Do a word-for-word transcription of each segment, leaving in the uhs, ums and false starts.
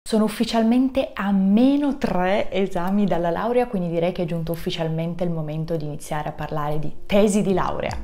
Sono ufficialmente a meno tre esami dalla laurea, quindi direi che è giunto ufficialmente il momento di iniziare a parlare di tesi di laurea.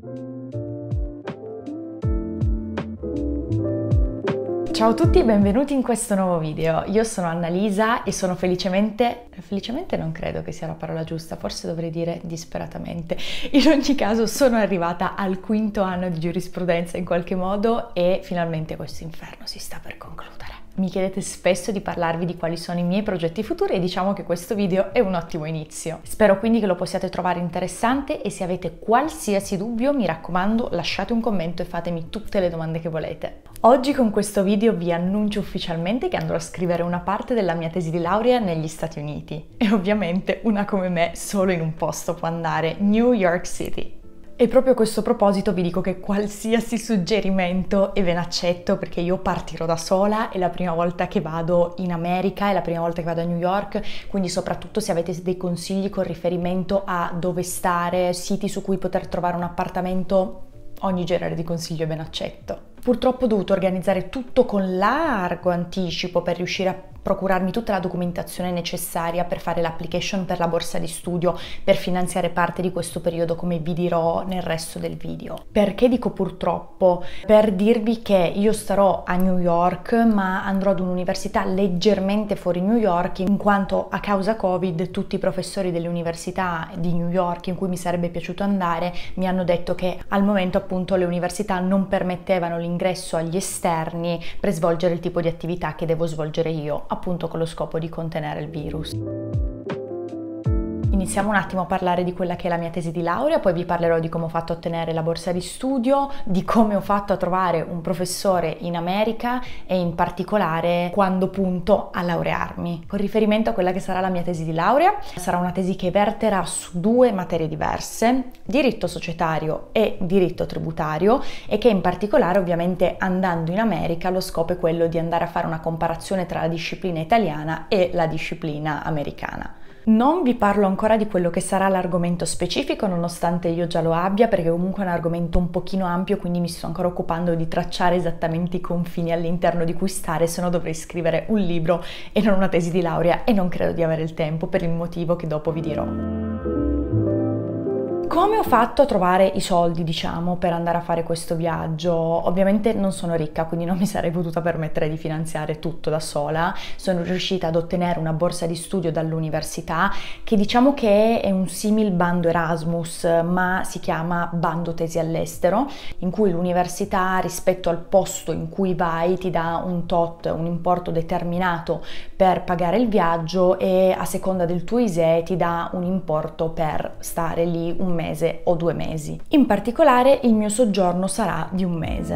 Ciao a tutti e benvenuti in questo nuovo video. Io sono Annalisa e sono felicemente, felicemente non credo che sia la parola giusta, forse dovrei dire disperatamente. In ogni caso sono arrivata al quinto anno di giurisprudenza in qualche modo e finalmente questo inferno si sta per concludere. Mi chiedete spesso di parlarvi di quali sono i miei progetti futuri e diciamo che questo video è un ottimo inizio. Spero quindi che lo possiate trovare interessante e se avete qualsiasi dubbio mi raccomando lasciate un commento e fatemi tutte le domande che volete. Oggi con questo video vi annuncio ufficialmente che andrò a scrivere una parte della mia tesi di laurea negli Stati Uniti e ovviamente una come me solo in un posto può andare, New York City. E proprio a questo proposito vi dico che qualsiasi suggerimento e ve ne accetto perché io partirò da sola, è la prima volta che vado in America, è la prima volta che vado a New York, quindi soprattutto se avete dei consigli con riferimento a dove stare, siti su cui poter trovare un appartamento, ogni genere di consiglio ve ne accetto. Purtroppo ho dovuto organizzare tutto con largo anticipo per riuscire a procurarmi tutta la documentazione necessaria per fare l'application per la borsa di studio, per finanziare parte di questo periodo, come vi dirò nel resto del video. Perché dico purtroppo? Per dirvi che io starò a New York, ma andrò ad un'università leggermente fuori New York, in quanto a causa Covid tutti i professori delle università di New York in cui mi sarebbe piaciuto andare mi hanno detto che al momento appunto le università non permettevano l'ingresso agli esterni per svolgere il tipo di attività che devo svolgere io, appunto con lo scopo di contenere il virus. Iniziamo un attimo a parlare di quella che è la mia tesi di laurea, poi vi parlerò di come ho fatto a ottenere la borsa di studio, di come ho fatto a trovare un professore in America e in particolare quando punto a laurearmi. Con riferimento a quella che sarà la mia tesi di laurea, sarà una tesi che verterà su due materie diverse, diritto societario e diritto tributario, e che in particolare ovviamente andando in America lo scopo è quello di andare a fare una comparazione tra la disciplina italiana e la disciplina americana. Non vi parlo ancora di quello che sarà l'argomento specifico, nonostante io già lo abbia, perché comunque è un argomento un pochino ampio, quindi mi sto ancora occupando di tracciare esattamente i confini all'interno di cui stare, se no dovrei scrivere un libro e non una tesi di laurea e non credo di avere il tempo per il motivo che dopo vi dirò. Come ho fatto a trovare i soldi, diciamo, per andare a fare questo viaggio? Ovviamente non sono ricca, quindi non mi sarei potuta permettere di finanziare tutto da sola. Sono riuscita ad ottenere una borsa di studio dall'università, che diciamo che è un simil bando Erasmus, ma si chiama bando tesi all'estero, in cui l'università rispetto al posto in cui vai ti dà un tot, un importo determinato per pagare il viaggio e a seconda del tuo I S E E ti dà un importo per stare lì un mese mese o due mesi. In particolare il mio soggiorno sarà di un mese.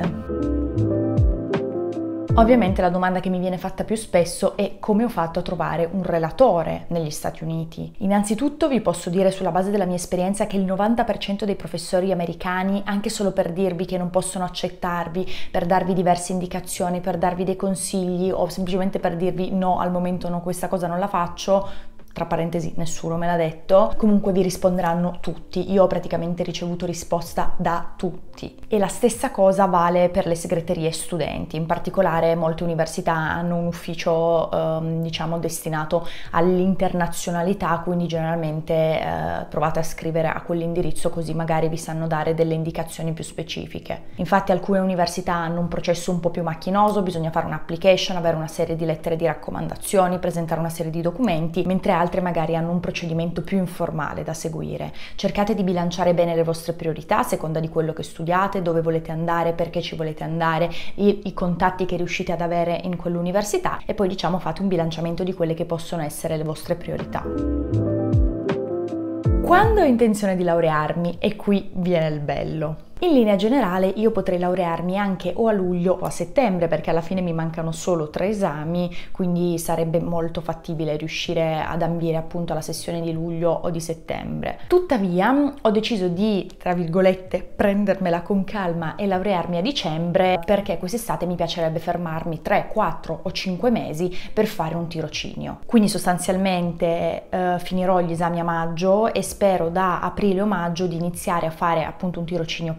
Ovviamente la domanda che mi viene fatta più spesso è come ho fatto a trovare un relatore negli Stati Uniti. Innanzitutto vi posso dire sulla base della mia esperienza che il novanta per cento dei professori americani, anche solo per dirvi che non possono accettarvi, per darvi diverse indicazioni, per darvi dei consigli o semplicemente per dirvi no, al momento no, questa cosa non la faccio, tra parentesi nessuno me l'ha detto, comunque vi risponderanno tutti. Io ho praticamente ricevuto risposta da tutti. E la stessa cosa vale per le segreterie studenti, in particolare molte università hanno un ufficio ehm, diciamo destinato all'internazionalità, quindi generalmente eh, provate a scrivere a quell'indirizzo così magari vi sanno dare delle indicazioni più specifiche. Infatti alcune università hanno un processo un po' più macchinoso, bisogna fare un'application, avere una serie di lettere di raccomandazioni, presentare una serie di documenti, mentre altre altre magari hanno un procedimento più informale da seguire. Cercate di bilanciare bene le vostre priorità a seconda di quello che studiate, dove volete andare, perché ci volete andare, i, i contatti che riuscite ad avere in quell'università e poi diciamo fate un bilanciamento di quelle che possono essere le vostre priorità. Quando ho intenzione di laurearmi, e qui viene il bello. In linea generale io potrei laurearmi anche o a luglio o a settembre, perché alla fine mi mancano solo tre esami, quindi sarebbe molto fattibile riuscire ad ambire appunto alla sessione di luglio o di settembre. Tuttavia ho deciso di, tra virgolette, prendermela con calma e laurearmi a dicembre, perché quest'estate mi piacerebbe fermarmi tre, quattro o cinque mesi per fare un tirocinio. Quindi sostanzialmente eh, finirò gli esami a maggio e spero da aprile o maggio di iniziare a fare appunto un tirocinio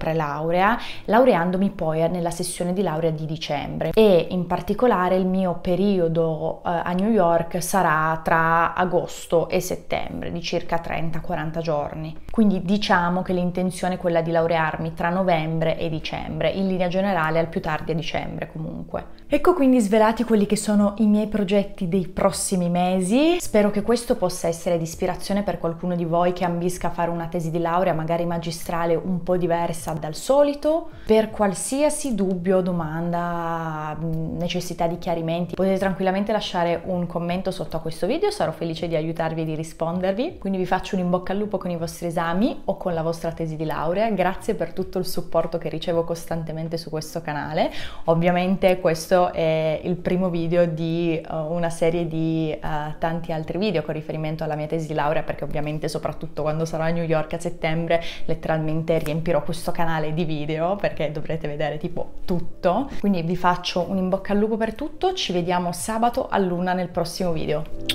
pre-laurea, laureandomi poi nella sessione di laurea di dicembre, e in particolare il mio periodo eh, a New York sarà tra agosto e settembre, di circa trenta quaranta giorni. Quindi diciamo che l'intenzione è quella di laurearmi tra novembre e dicembre, in linea generale al più tardi a dicembre comunque. Ecco quindi svelati quelli che sono i miei progetti dei prossimi mesi. Spero che questo possa essere di ispirazione per qualcuno di voi che ambisca a fare una tesi di laurea, magari magistrale, un po' diversa dal solito. Per qualsiasi dubbio, domanda, necessità di chiarimenti, potete tranquillamente lasciare un commento sotto a questo video, sarò felice di aiutarvi e di rispondervi. Quindi vi faccio un in bocca al lupo con i vostri esami o con la vostra tesi di laurea. Grazie per tutto il supporto che ricevo costantemente su questo canale. Ovviamente questo è il primo video di uh, una serie di uh, tanti altri video con riferimento alla mia tesi di laurea, perché ovviamente soprattutto quando sarò a New York a settembre letteralmente riempirò questo canale di video, perché dovrete vedere tipo tutto. Quindi vi faccio un in bocca al lupo per tutto, ci vediamo sabato all'una nel prossimo video.